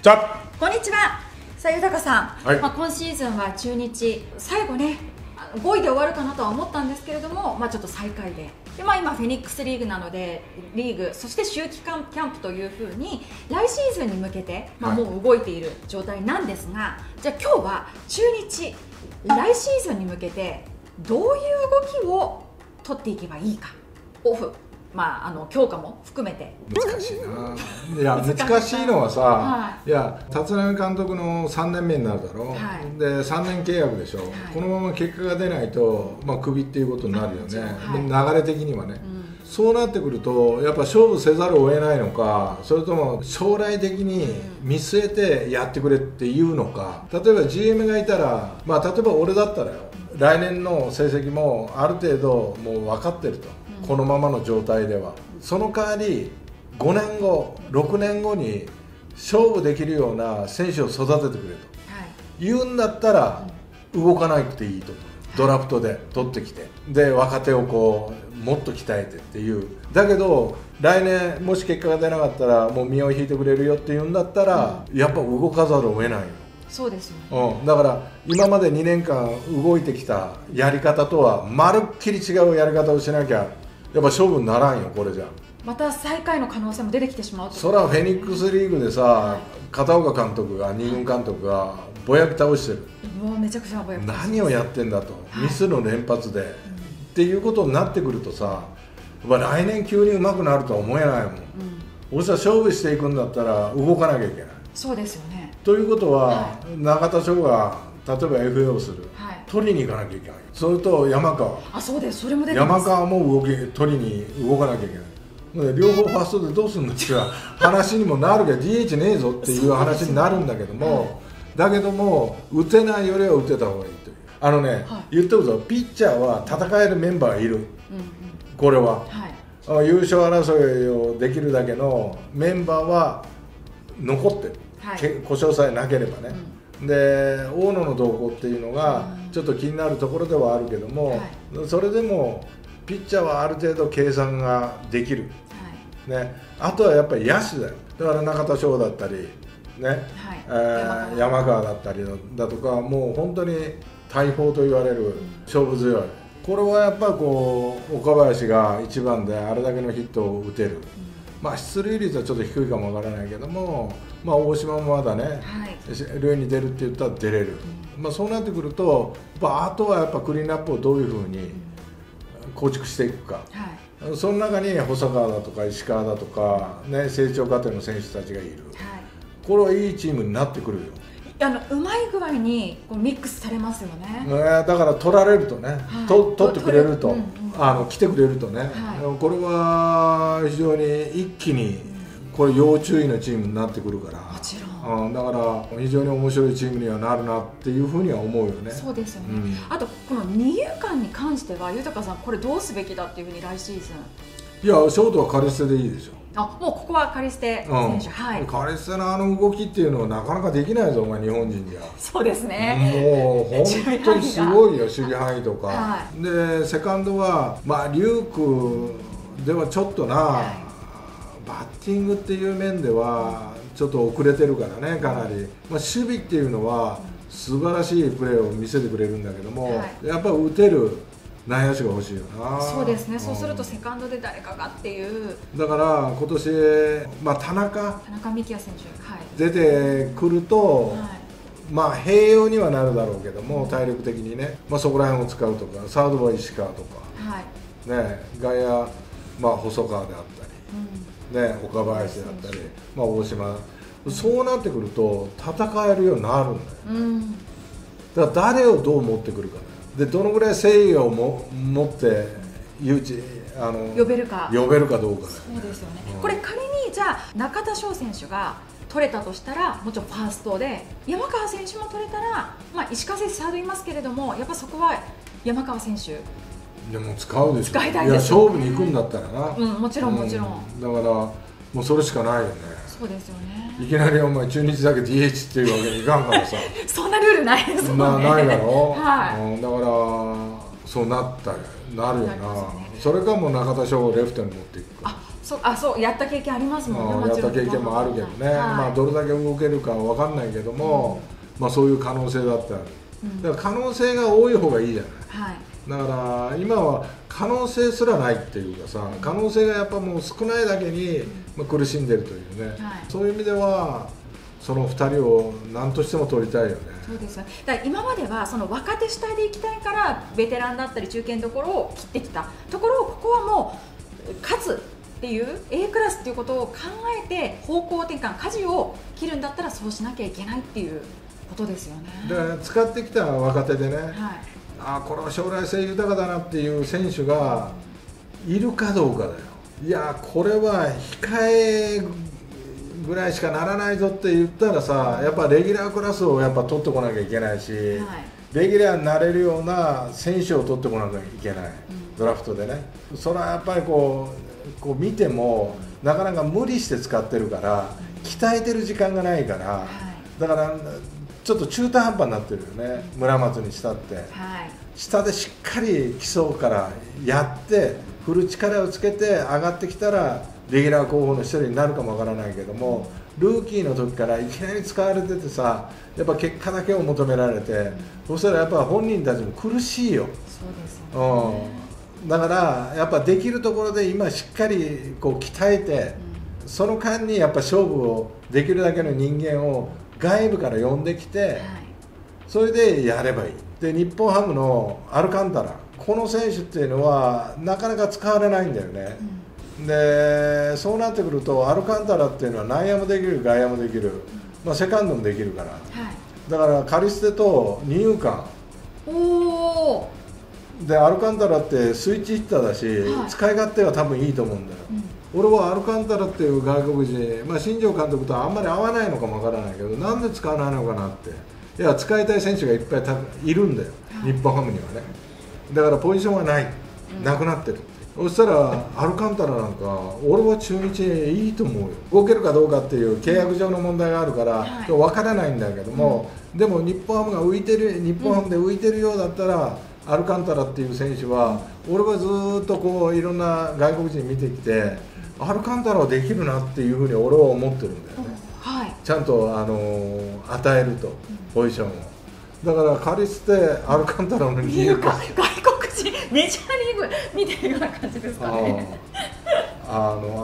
じゃこんにちは。さあ豊さん、 はい、 今シーズンは中日最後ね5位で終わるかなとは思ったんですけれども、ちょっと最下位で今フェニックスリーグなのでリーグそして秋季キャンプというふうに来シーズンに向けて、もう動いている状態なんですが、じゃあ今日は中日来シーズンに向けてどういう動きを取っていけばいいか、オフ強化も含めて難しいな。いや難しいのはさ、いや立浪監督の3年目になるだろう、で3年契約でしょ、このまま結果が出ないと、クビっていうことになるよね、流れ的にはね、そうなってくるとやっぱ勝負せざるを得ないのか、それとも将来的に見据えてやってくれっていうのか。例えば GM がいたら、例えば俺だったらよ、来年の成績もある程度もう分かってると、このままの状態では。その代わり5年後6年後に勝負できるような選手を育ててくれと、言うんだったら動かなくていいと。ドラフトで取ってきて、で若手をこうもっと鍛えてっていう。だけど来年もし結果が出なかったらもう身を引いてくれるよって言うんだったら、やっぱ動かざるを得ないよ。 そうですよね、 だから今まで2年間動いてきたやり方とはまるっきり違うやり方をしなきゃやっぱ勝負にならんよ、これじゃ。 また最下位の可能性も出てきてしまうと。 それはフェニックスリーグでさ、片岡監督が2軍監督がぼやき倒してる。 もうめちゃくちゃぼやき倒してる。 何をやってんだと、ミスの連発で、っていうことになってくるとさ、やっぱ来年急に上手くなるとは思えないもん。俺さ勝負していくんだったら動かなきゃいけない。 そうですよね。 ということは、中田翔が例えば FA をする、取りに行かなきゃいけない。それと山川、 そうです、それも出てます。 山川も取りに動かなきゃいけない。両方ファーストでどうするんだっていう話にもなるけどDH ねえぞっていう話になるんだけども、だけども打てないよりは打てた方がいいという。言ってるぞ、ピッチャーは戦えるメンバーがいる、これは、優勝争いをできるだけのメンバーは残ってる、故障さえなければね。で大野の動向っていうのがちょっと気になるところではあるけども、それでもピッチャーはある程度計算ができる、あとはやっぱり野手だよ。だから中田翔だったり、山川だったりだとか、もう本当に大砲と言われる勝負強い。これはやっぱりこう岡林が1番であれだけのヒットを打てる、出塁率はちょっと低いかもわからないけども、大島もまだね、塁に出るって言ったら出れる、そうなってくると、あとはやっぱクリーンアップをどういうふうに構築していくか、その中に細川だとか石川だとか、成長過程の選手たちがいる、これはいいチームになってくるよ。 うまい具合にこうミックスされますよね。 だから取られるとね、取ってくれると、来てくれるとね、これは非常に一気にこれ要注意のチームになってくるから、 もちろん、 だから非常に面白いチームにはなるなっていうふうには思うよね。 そうですよね、あとこの二遊間に関しては豊さん、これどうすべきだっていうふうに来シーズン。 いやショートはカリステでいいでしょ。 もうここはカリステ選手、 カリステの動きっていうのはなかなかできないぞ、お前日本人じゃ。 そうですね、 もう本当にすごいよ、守備範囲とか、でセカンドは龍空ではちょっとな、バッティングっていう面ではちょっと遅れてるからね、かなり。守備っていうのは素晴らしいプレーを見せてくれるんだけども、やっぱり打てる内野手が欲しいよな。 そうですね、そうするとセカンドで誰かがっていう。 だから今年、田中幹也選手、 出てくると、併用にはなるだろうけども、体力的にね、そこら辺を使うとか、サードは石川とか、外野、細川であったり、岡林であったり、大島、そうなってくると戦えるようになるんだよ、だから誰をどう持ってくるかで、どのぐらい誠意を持って呼べるかどうかだよね。 そうですよね、これ仮にじゃあ中田翔選手が取れたとしたら、もちろんファーストで山川選手も取れたら、石川選手サードいますけれども、やっぱそこは山川選手でも使うでしょ。 使いたいですよ。いや勝負に行くんだったらな、 もちろんもちろん、 だからもうそれしかないよね。 そうですよね。 いきなりお前中日だけ DH っていうわけにいかんからさそんなルールないですもんね。 ないだろ、だからそうなるよな、それかもう中田翔をレフトに持っていくか。 そうやった経験ありますもんね。 やった経験もあるけどね、まあどれだけ動けるかは分かんないけども、まあそういう可能性だってある。だから可能性が多い方がいいじゃない。だから今は可能性すらないっていうかさ、可能性がやっぱもう少ないだけに苦しんでるというね、そういう意味ではその2人を何としても取りたいよね。 そうです。だから今まではその若手主体でいきたいからベテランだったり中堅どころを切ってきたところを、ここはもう勝つっていう A クラスっていうことを考えて方向転換、舵を切るんだったらそうしなきゃいけないっていうことですよね。 だから使ってきた若手でね、これは将来性豊かだなっていう選手がいるかどうかだよ。いやこれは控えぐらいしかならないぞって言ったらさ、やっぱレギュラークラスをやっぱ取ってこなきゃいけないし、レギュラーになれるような選手を取ってこなきゃいけない、ドラフトでね。それはやっぱりこう見てもなかなか無理して使ってるから、鍛えてる時間がないから、だからちょっと中途半端になってるよね、村松にしたって、下でしっかり基礎からやって振る力をつけて上がってきたらレギュラー候補の一人になるかもわからないけども、ルーキーの時からいきなり使われててさ、やっぱ結果だけを求められて、そしたらやっぱ本人たちも苦しいよ。だからやっぱできるところで今しっかりこう鍛えて、その間にやっぱ勝負をできるだけの人間を外部から呼んできて、それでやればいい。で日本ハムのアルカンタラ、この選手っていうのはなかなか使われないんだよね。でそうなってくるとアルカンタラっていうのは内野もできる外野もできる、セカンドもできるから、だからカリステと二遊間で、アルカンタラってスイッチヒッターだし、使い勝手は多分いいと思うんだよ。俺はアルカンタラっていう外国人、新庄監督とはあんまり合わないのかもわからないけど、なんで使わないのかなって。いや使いたい選手がいっぱいいるんだよ、日本ハムにはね。だからポジションがない、なくなってる。そしたらアルカンタラなんか俺は中日いいと思うよ。動けるかどうかっていう契約上の問題があるから分からないんだけども、でも日本ハムが浮いてる、日本ハムで浮いてるようだったらアルカンタラっていう選手は、俺はずっとこういろんな外国人見てきて、アルカンタラはできるなっていうふうに俺は思ってるんだよね。ちゃんと与えると、ポジションを。だからカリステ、アルカンタラの二遊間、 外国人メジャーリーグ見てるような感じですかね。 アル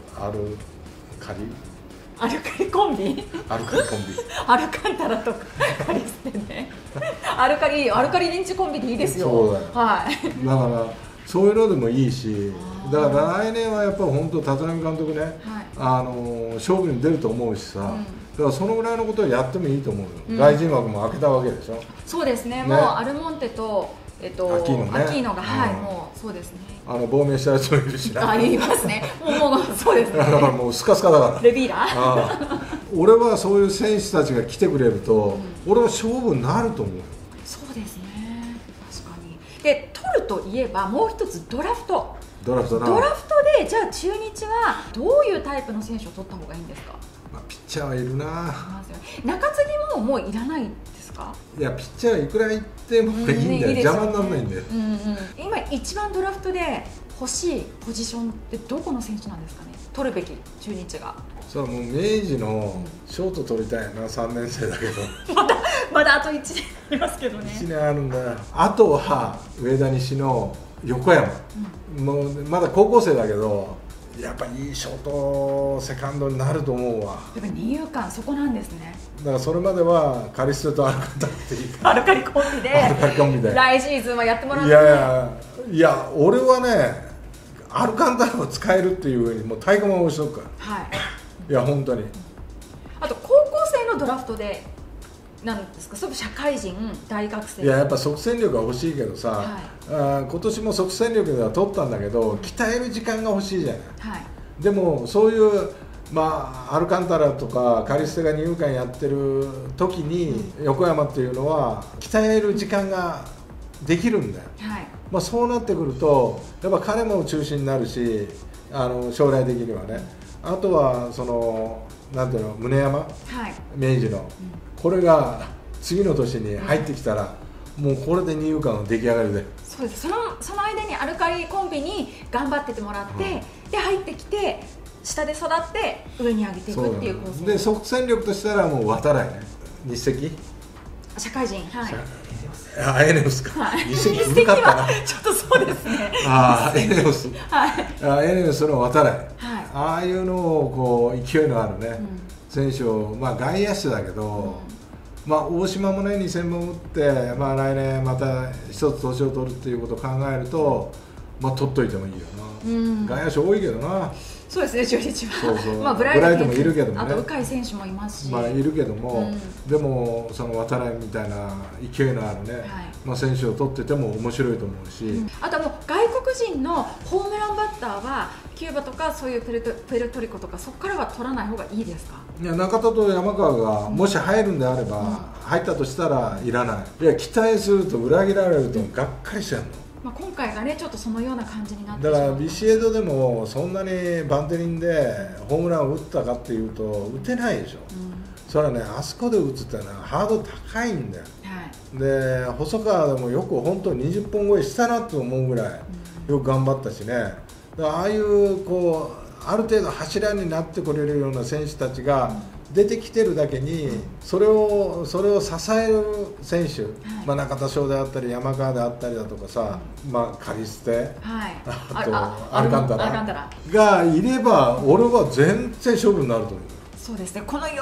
コンビアルカリコンビアルカンタラとカリステね。アルカリリンチコンビでいいですよ。 そうだよ、だからそういうのでもいいし、だから来年はやっぱり本当立浪監督ね、勝負に出ると思うしさ、だからそのぐらいのことをやってもいいと思うよ。外人枠も開けたわけでしょ。 そうですね、もうアルモンテとアキーノが、もうそうですね。 亡命したやつもいるしな。 言いますね。もうそうですね。 だからもうスカスカだから。 レビーラー。 俺はそういう選手たちが来てくれると、俺は勝負になると思うよ。 そうですね。確かに。で取るといえばもう一つドラフトで、じゃあ中日はどういうタイプの選手を取った方がいいんですか。 ピッチャーはいるな。 中継ぎもういらないですか。 いやピッチャーはいくらいってもいいんだよ、邪魔にならないんだよ。 今一番ドラフトで欲しいポジションってどこの選手なんですかね、取るべき中日が。 そう、もう明治のショート取りたいな、3年生だけどまだあと1年ありますけどね。 1年あるんだよ。あとは上田西の横山、もうまだ高校生だけど、やっぱりいいショートセカンドになると思うわ。 やっぱ二遊間そこなんですね。 だからそれまではカリステとアルカンタラっていいか、 アルカリコンビで来シーズンはやってもらう。 いや俺はね、アルカンタラを使えるっていうふうにもう太鼓判を押しとくから。いや本当に。 あと高校生のドラフトでなんですか、それ社会人、大学生。 いややっぱ即戦力が欲しいけどさ、今年も即戦力では取ったんだけど、鍛える時間が欲しいじゃない。でもそういうアルカンタラとかカリステが二遊間やってる時に、横山っていうのは鍛える時間ができるんだよ。そうなってくるとやっぱ彼も中心になるし、将来的にはね。あとはそのなんていうの、宗山、明治の、これが次の年に入ってきたら、 もうこれで二遊間の出来上がりで。 そうです。その間にアルカリコンビに頑張っててもらって、で入ってきて下で育って上に上げていくっていう構成で、 即戦力としたらもう渡来ね、日赤社会人、 エネオスか、日赤古かったなちょっとそうですねエネオス、エネオスの渡来、ああいうのをこう勢いのあるね、選手を、まあ外野手だけど、まあ大島もね2000本打って、まあ来年また一つ年を取るっていうことを考えると、まあ取っといてもいいよな。外野手多いけどな。 そうですね、中日は。 そうそう、 まあブライトもいるけどもね。 あと鵜飼選手もいますし。 まあいるけども、でもその渡来みたいな勢いのあるね、まあ選手を取ってても面白いと思うし。 あともう外国人のホームランバッターはキューバとかそういうプエルトリコとかそこからは取らない方がいいですか？ いや、中田と山川がもし入るんであれば、入ったとしたらいらない。いや、期待すると裏切られるとがっかりしちゃうの。 まあ今回がねちょっとそのような感じになってだからビシエドでもそんなにバンテリンでホームランを打ったかっていうと打てないでしょ、それはね、あそこで打つってのはハード高いんだよ、で細川でもよく本当に20本超えしたなと思うぐらいよく頑張ったしね、だからああいうこうある程度柱になってくれるような選手たちが出てきてるだけに、それを支える選手、まあ中田翔であったり山川であったりだとかさ、まあカリステ、あとアルカンタラがいれば俺は全然勝負になると思う。 そうですね、この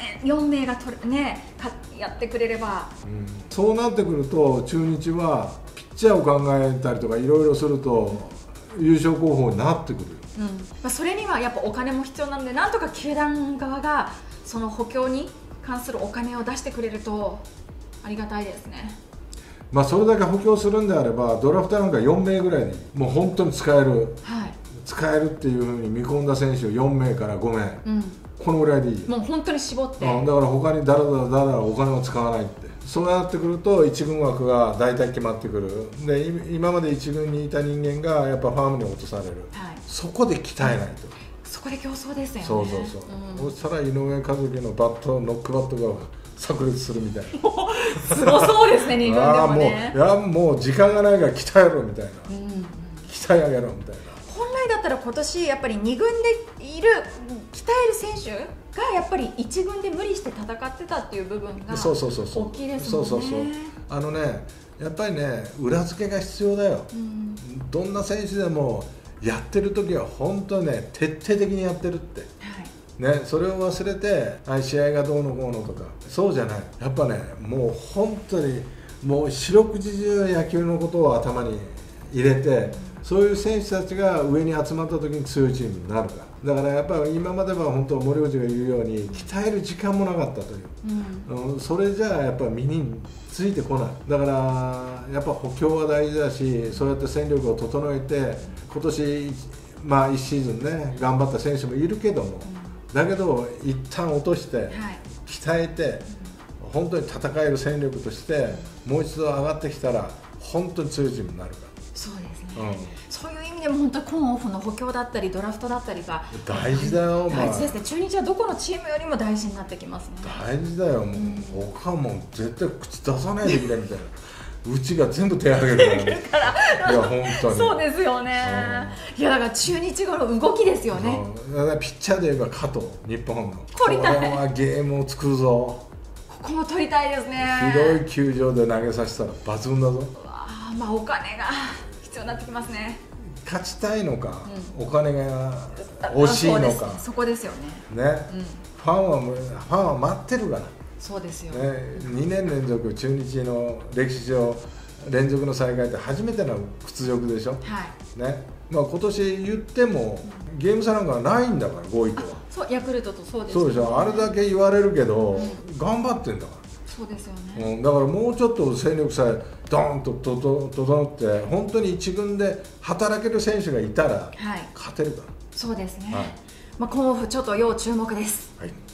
4名がやってくれれば、 そうなってくると中日はピッチャーを考えたりとかいろいろすると優勝候補になってくる。 それにはやっぱお金も必要なので、なんとか球団側がその補強に関するお金を出してくれるとありがたいですね。 まあそれだけ補強するんであればドラフトなんか4名ぐらいにもう本当に使える、使えるっていうふうに見込んだ選手を4名から5名、このぐらいでいい。 もう本当に絞って、 だから他にだらだらお金を使わないって、そうなってくると1軍枠が大体決まってくる。で今まで1軍にいた人間がやっぱファームに落とされる、そこで鍛えないと。 そこで競争ですよね。 そしたら井上和樹のバット、ノックバットが炸裂するみたいなすごそうですね、2軍でもね。 もう時間がないから鍛えろみたいな、鍛え上げろみたいな。 本来だったら今年やっぱり2軍でいる鍛える選手がやっぱり1軍で無理して戦ってたっていう部分が大きいですもんね。 やっぱりね、裏付けが必要だよ、どんな選手でもやってる時は本当にね徹底的にやってるって、それを忘れて試合がどうのこうのとかそうじゃない。やっぱね、もう本当にもう四六時中野球のことを頭に入れて、そういう選手たちが上に集まった時に強いチームになるから。だからやっぱり今までは本当森内が言うように鍛える時間もなかったという、それじゃあやっぱり身についてこない。だからやっぱ補強は大事だし、そうやって戦力を整えて今年まあ1シーズンね頑張った選手もいるけども、だけど一旦落として鍛えて本当に戦える戦力としてもう一度上がってきたら本当に強いチームになるから。 そうですね、そういう意味でも本当にコンオフの補強だったりドラフトだったりが大事だよ。 大事ですね。中日はどこのチームよりも大事になってきますね。 大事だよ。もう他はもう絶対口出さないでくれみたいなうちが全部手挙げるからいや本当にそうですよね、いやだから中日後の動きですよね。 だからピッチャーで言えば加藤、日本の取りたい。 これはゲームを作るぞ。 ここも取りたいですね。 広い球場で投げさせたら抜群だぞ。 まあお金が必要になってきますね。 勝ちたいのか、お金が欲しいのか、 そこですよね。 ファンは待ってるから。 そうですよ、 2年連続中日の歴史上連続の再開って初めての屈辱でしょ、まあ、今年言ってもゲーム差なんかないんだから5位とは。 そう、ヤクルトとそうですよね。そうでしょ、あれだけ言われるけど、頑張ってんだから。 そうですよね、 だからもうちょっと戦力さえドーンと整って本当に1軍で働ける選手がいたら勝てるから。 そうですね、まあ、今オフちょっと要注目です。